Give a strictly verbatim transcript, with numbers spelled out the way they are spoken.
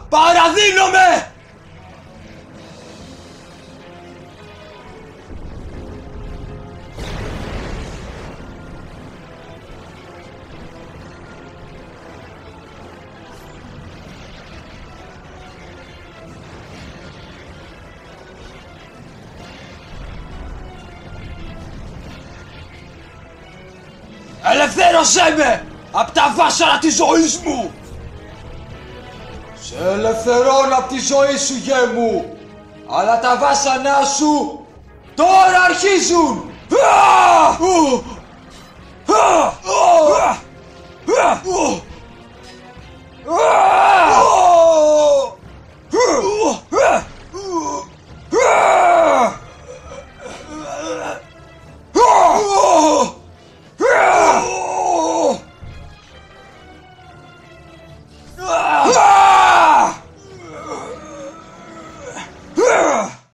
Παραδίνομαι! Ελευθέρωσέ με απ' τα βάσανα της ζωής μου! Σε ελευθερώνω απ' τη ζωή σου, γέ μου! Αλλά τα βάσανά σου τώρα αρχίζουν! Α! Α! Α! Α! Α!